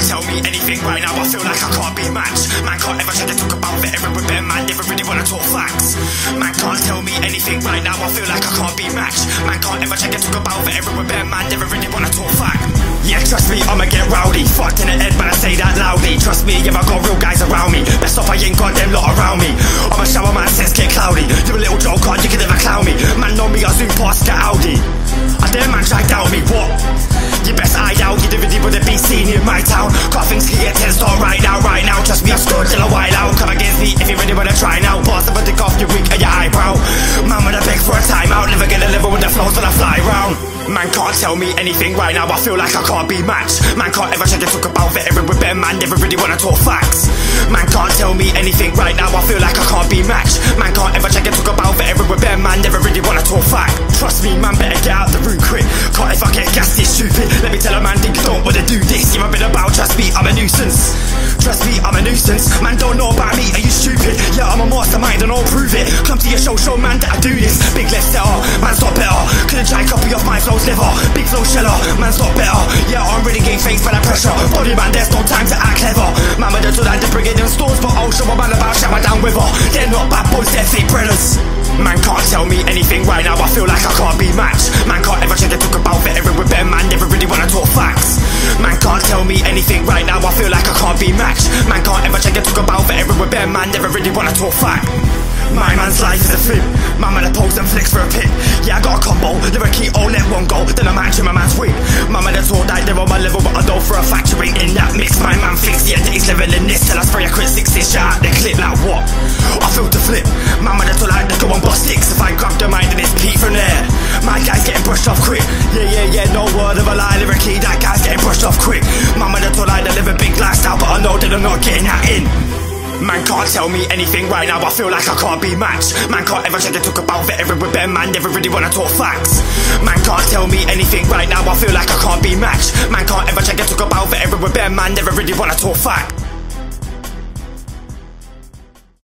tell me anything right now, I feel like I can't be matched. Man can't ever try to talk about it, everyone with them, man never really wanna talk facts. Man can't tell me anything right now, I feel like I can't be matched. Man can't ever try to talk about it, everyone with them, man never really wanna talk facts. Yeah, trust me, I'ma get rowdy. Fucked in the head, but I say that loudly. Trust me, yeah, I got real guys around me. Best off I ain't got them lot around me. I'ma shower man, sense get cloudy. You a little joker, you can never clown me. Man know me, I zoom past the Audi. I dare man try doubt me, what? You best eye out, you really wouldn't be seen in my town. Got things to get tense on right now. Trust me, I'm scored till a while out. Come against me if you really wanna try now. Boss, I'ma take off your wig and your eyebrow. Man, wanna beg for a timeout. Never get a level with the flows when I fly round. Man can't tell me anything right now, I feel like I can't be matched. Man can't ever try to talk about it, everyone with them, man never really wanna talk facts. Man can't tell me anything right now, I feel like I can't be matched. Man can't ever try to talk about it, everyone with them, man never really wanna talk fact. Trust me, man, better get out the room quick. Can't if I get gassed, it's stupid. Let me tell a man, think you don't wanna do this. You've been about, trust me, I'm a nuisance. Trust me, I'm a nuisance. Man don't know about me, are you stupid? Yeah, I'm a mastermind and I'll prove it. Come to your show man that I do this. Big left setter, man's not better. Couldn't try copy off my flows never. Big flow sheller, man's not better. Yeah, I'm really getting faced by that pressure. Body man, there's no time to act clever. Man, with the tool and to bring it in stores, but I'll show a man about shower down river. They're not bad boys, they're fake brothers. Man can't tell me anything right now, I feel like I can't be matched. Man can't ever try to talk about it, everyone with them, man never really wanna talk facts. Man can't tell me anything right now, I feel like I can't be matched. Man can't ever try to talk about it, everyone with them, man never really wanna talk fact. My man's life is a flip. My man a pose and flicks for a pick. Yeah, I got a combo, lyrically all let one go. Then I'm matching my man's wing. My man a told that they're on my level, but I know for a fact you ain't in that mix. My man thinks, yeah, that he's living in this. Till I spray a crit 6-inch shot out the clip like what? I feel the flip. My man a told like they go on bust sticks. If I grab the mind, then it's Pete from there. My guy's getting brushed off quick. Yeah, no word of a lie, lyrically that guy's getting brushed off quick. My man a told like they live a big lifestyle, but I know that I'm not getting that in. Man can't tell me anything right now, I feel like I can't be matched. Man can't ever try to talk about it, everyone with them, man never really wanna talk facts. Man can't tell me anything right now, I feel like I can't be matched. Man can't ever try to talk about it, everyone with them, man never really wanna talk fact.